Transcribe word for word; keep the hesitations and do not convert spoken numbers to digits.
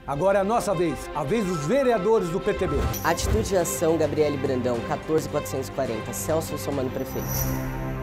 Agora é a nossa vez, a vez dos vereadores do P T B. Atitude e ação, Gabriele Brandão, quatorze mil quatrocentos e quarenta, Celso Russomano, prefeito.